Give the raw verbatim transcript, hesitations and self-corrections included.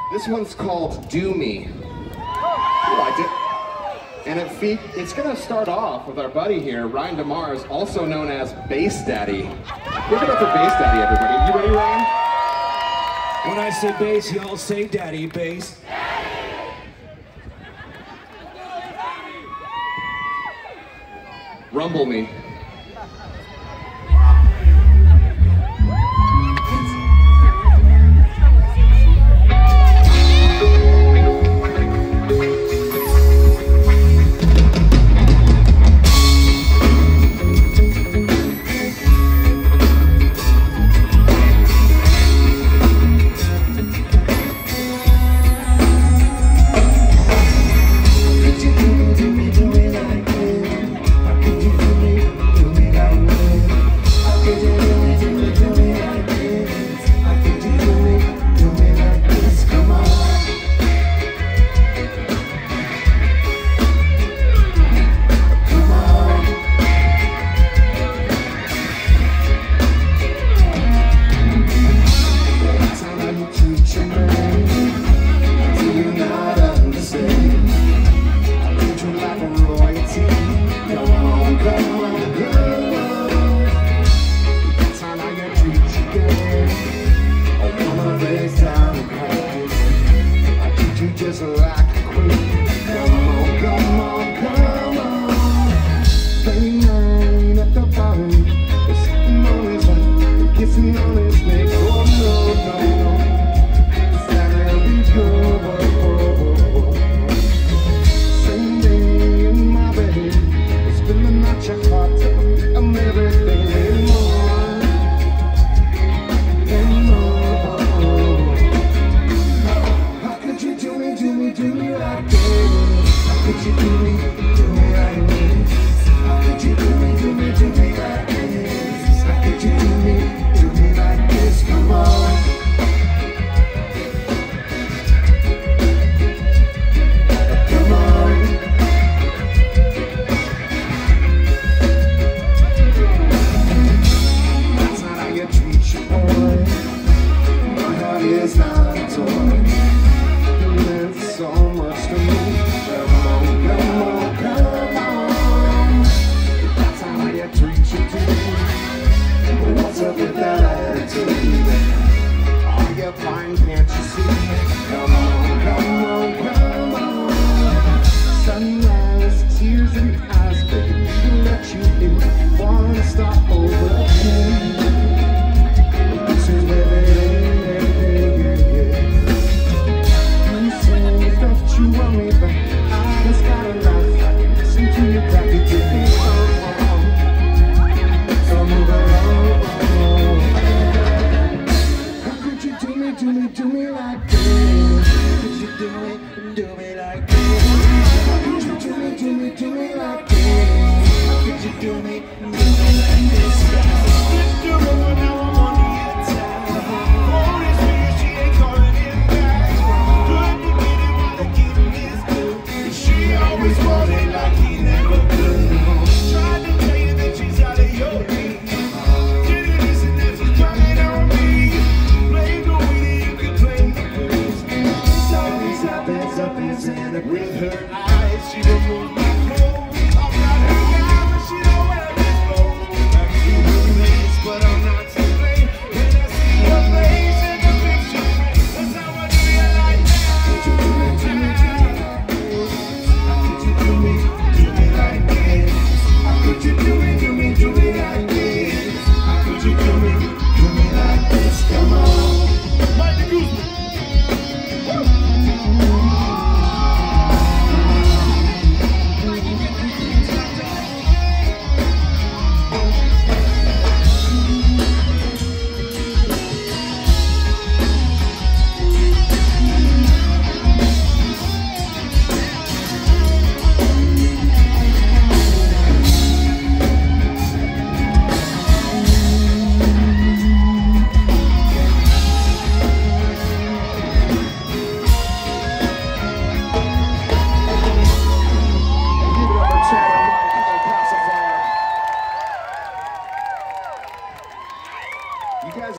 This one's called Do Me. You liked it. And it fe it's gonna start off with our buddy here, Ryan DeMars, also known as Bass Daddy. Give it up for Bass Daddy, everybody. You ready, Ryan? When I say bass, y'all say daddy, bass. Rumble me. Do me, do me like this.